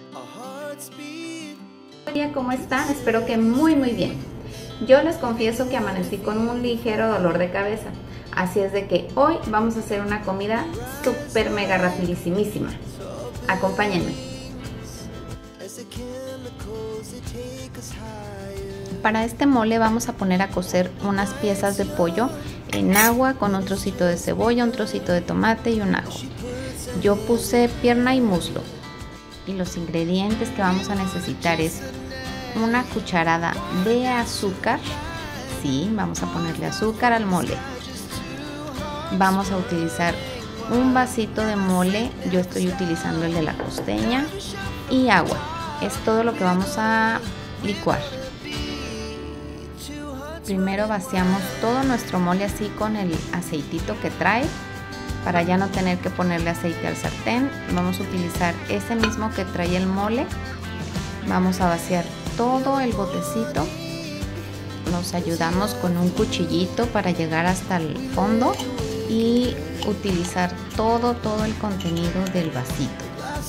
¿Cómo están? Espero que muy bien. Yo les confieso que amanecí con un ligero dolor de cabeza, así es de que hoy vamos a hacer una comida súper mega rapidísima. Acompáñenme. Para este mole vamos a poner a cocer unas piezas de pollo en agua con un trocito de cebolla, un trocito de tomate y un ajo. Yo puse pierna y muslo. Y los ingredientes que vamos a necesitar es una cucharada de azúcar. Sí, vamos a ponerle azúcar al mole. Vamos a utilizar un vasito de mole, yo estoy utilizando el de la costeña, y agua. Es todo lo que vamos a licuar. Primero vaciamos todo nuestro mole así con el aceitito que trae, para ya no tener que ponerle aceite al sartén. Vamos a utilizar ese mismo que trae el mole. Vamos a vaciar todo el botecito. Nos ayudamos con un cuchillito para llegar hasta el fondo y utilizar todo el contenido del vasito.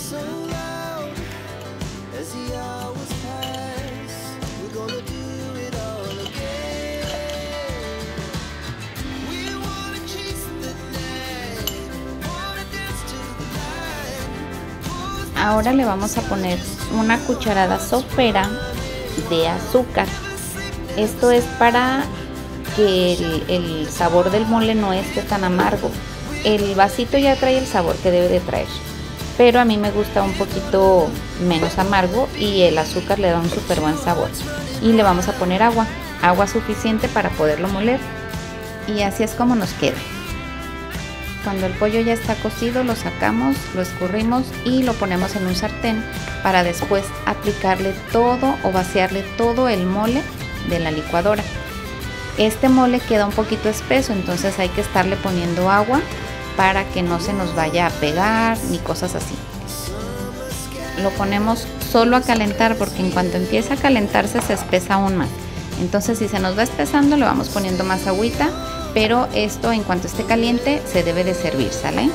Ahora le vamos a poner una cucharada sopera de azúcar. Esto es para que el sabor del mole no esté tan amargo. El vasito ya trae el sabor que debe de traer, pero a mí me gusta un poquito menos amargo y el azúcar le da un súper buen sabor. Y le vamos a poner agua suficiente para poderlo moler, y así es como nos queda. Cuando el pollo ya está cocido, lo sacamos, lo escurrimos y lo ponemos en un sartén para después aplicarle todo o vaciarle todo el mole de la licuadora. Este mole queda un poquito espeso, entonces hay que estarle poniendo agua para que no se nos vaya a pegar ni cosas así. Lo ponemos solo a calentar, porque en cuanto empieza a calentarse se espesa aún más. Entonces si se nos va espesando le vamos poniendo más agüita, pero esto en cuanto esté caliente se debe de servir, ¿sale?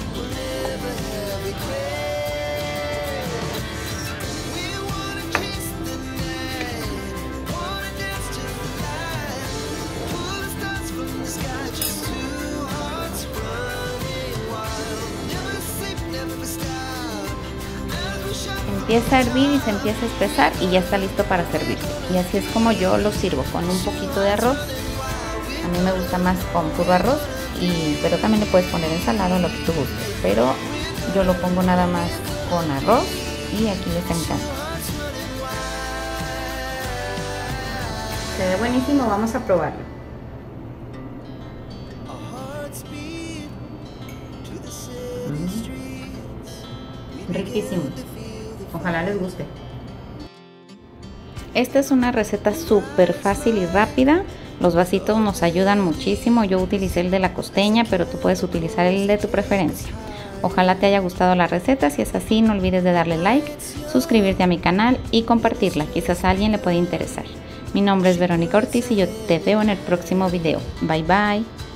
Empieza a hervir y se empieza a espesar y ya está listo para servir. Y así es como yo lo sirvo, con un poquito de arroz. A mí me gusta más con puro arroz, pero también le puedes poner ensalada o lo que tú gustes. Pero yo lo pongo nada más con arroz y aquí les encanta. Se ve buenísimo, vamos a probarlo. Riquísimo. Ojalá les guste. Esta es una receta súper fácil y rápida. Los vasitos nos ayudan muchísimo. Yo utilicé el de la costeña, pero tú puedes utilizar el de tu preferencia. Ojalá te haya gustado la receta. Si es así, no olvides de darle like, suscribirte a mi canal y compartirla. Quizás a alguien le puede interesar. Mi nombre es Verónica Ortiz y yo te veo en el próximo video. Bye bye.